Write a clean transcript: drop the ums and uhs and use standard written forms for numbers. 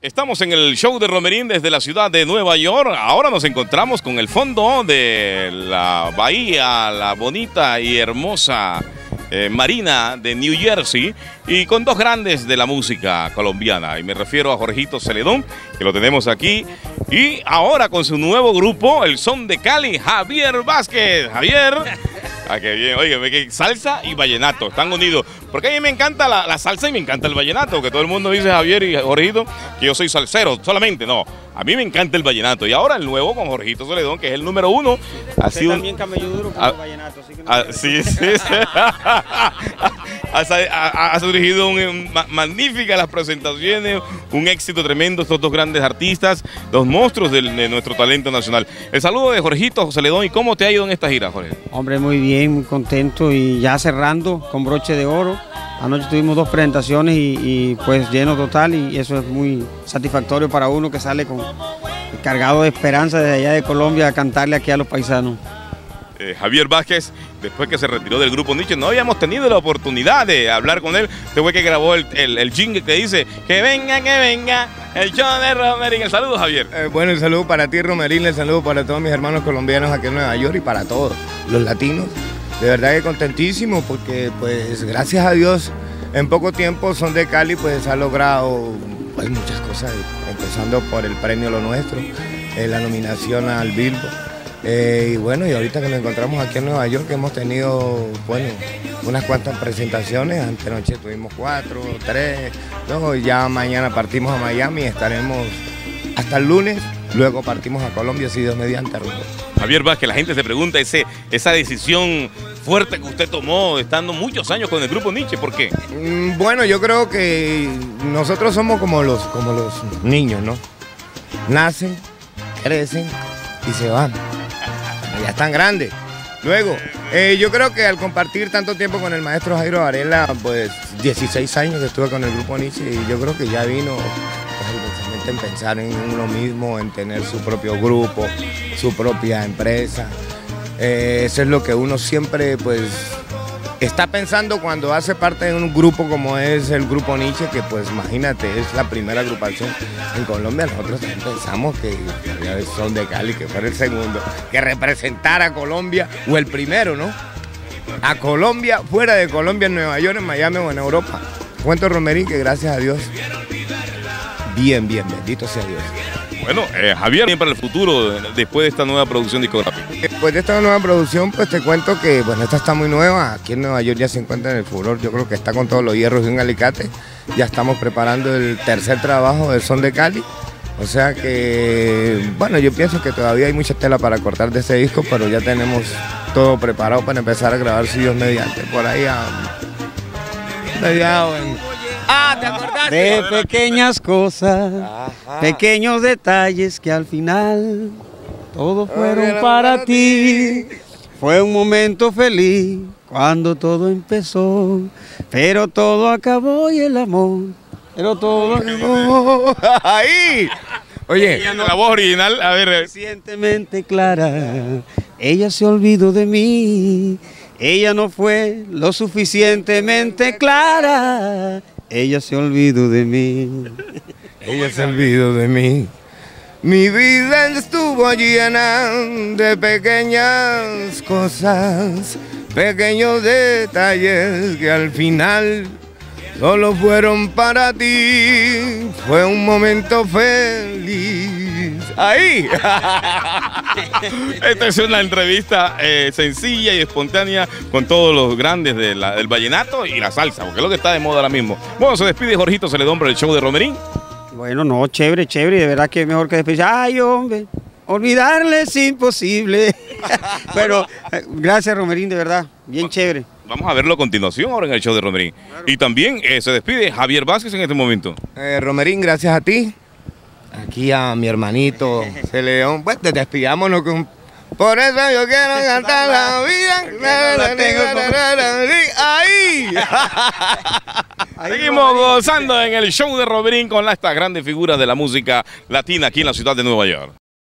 Estamos en el show de Romerín desde la ciudad de Nueva York. Ahora nos encontramos con el fondo de la bahía, la bonita y hermosa marina de New Jersey, y con dos grandes de la música colombiana. Y me refiero a Jorgito Celedón, que lo tenemos aquí, y ahora con su nuevo grupo, el Son de Cali, Javier Vázquez. Javier, qué bien, oye, que salsa y vallenato están unidos. Porque a mí me encanta la salsa y me encanta el vallenato, que todo el mundo dice, Javier y Jorgito, que yo soy salsero solamente. No, a mí me encanta el vallenato. Y ahora el nuevo con Jorgito Celedón, que es el número uno. Usted también camello duro con el vallenato. Así que no sí. Ha surgido magníficas las presentaciones, un éxito tremendo, estos dos grandes artistas, dos monstruos de nuestro talento nacional. El saludo de Jorgito Celedón. ¿Y cómo te ha ido en esta gira, Jorge? Hombre, muy bien, muy contento y ya cerrando con broche de oro. Anoche tuvimos dos presentaciones y pues lleno total, y eso es muy satisfactorio para uno que sale cargado de esperanza desde allá de Colombia a cantarle aquí a los paisanos. Javier Vázquez, después que se retiró del grupo Nietzsche, no habíamos tenido la oportunidad de hablar con él. Este fue que grabó el jingle que dice que venga, el show de Romerín. El saludo, Javier. Bueno, el saludo para ti, Romerín, el saludo para todos mis hermanos colombianos aquí en Nueva York y para todos los latinos. De verdad que contentísimo porque, pues, gracias a Dios, en poco tiempo Son de Cali pues ha logrado pues muchas cosas, empezando por el premio Lo Nuestro, la nominación al Billboard. Y bueno, y ahorita que nos encontramos aquí en Nueva York, hemos tenido, bueno, unas cuantas presentaciones. Antenoche tuvimos 4, 3, luego ya mañana partimos a Miami, estaremos hasta el lunes, luego partimos a Colombia, si Dios mediante. Javier Vázquez, la gente se pregunta esa decisión fuerte que usted tomó, estando muchos años con el grupo Nietzsche, ¿por qué? Bueno, yo creo que nosotros somos como los niños, ¿no? Nacen, crecen y se van. Ya están grandes. Luego, yo creo que al compartir tanto tiempo con el maestro Jairo Varela, pues 16 años que estuve con el grupo Nietzsche, y yo creo que ya vino pues, en pensar en uno mismo, en tener su propio grupo, su propia empresa. Eso es lo que uno siempre pues está pensando cuando hace parte de un grupo como es el grupo Nietzsche, que pues imagínate, es la primera agrupación en Colombia. Nosotros también pensamos que Son de Cali, que fuera el segundo, que representara a Colombia, o el primero, ¿no? A Colombia, fuera de Colombia, en Nueva York, en Miami o en Europa. Cuento, Romerín, que gracias a Dios, bien, bendito sea Dios. Bueno, Javier, bien para el futuro, después de esta nueva producción discográfica. Después de esta nueva producción, pues te cuento que, bueno, esta está muy nueva. Aquí en Nueva York ya se encuentra en el furor. Yo creo que está con todos los hierros de un alicate. Ya estamos preparando el tercer trabajo del Son de Cali. O sea que, bueno, yo pienso que todavía hay mucha tela para cortar de ese disco, pero ya tenemos todo preparado para empezar a grabar, si Dios mediante, por ahí a mediados en... ¿te acordaste? De pequeñas cosas, pequeños detalles que al final todos fueron para ti. Fue un momento feliz cuando todo empezó, pero todo acabó y el amor, pero todo acabó. ¡Ahí! Oye, la voz original, a ver. Recientemente clara, ella se olvidó de mí. Ella no fue lo suficientemente clara. Ella se olvidó de mí. Ella se olvidó de mí. Mi vida estuvo llena de pequeñas cosas, pequeños detalles que al final solo fueron para ti. Fue un momento feliz. ¡Ahí! Esta es una entrevista sencilla y espontánea con todos los grandes del vallenato y la salsa, porque es lo que está de moda ahora mismo. Bueno, se despide Jorgito Celedón por el show de Romerín. Bueno, no, chévere, de verdad que es mejor que despedir. Ay, hombre, olvidarle es imposible. Pero gracias, Romerín, de verdad, bien chévere. Vamos a verlo a continuación ahora en el show de Romerín. Claro. Y también se despide Javier Vázquez en este momento. Romerín, gracias a ti. Aquí a mi hermanito Celedón. Pues te despidámonos con... Por eso yo quiero cantar la vida. ¡Ahí! Seguimos gozando en el show de Romerín con estas grandes figuras de la música latina aquí en la ciudad de Nueva York.